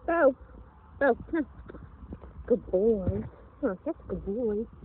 Beau, Beau, huh. Good boy. Huh, that's a good boy.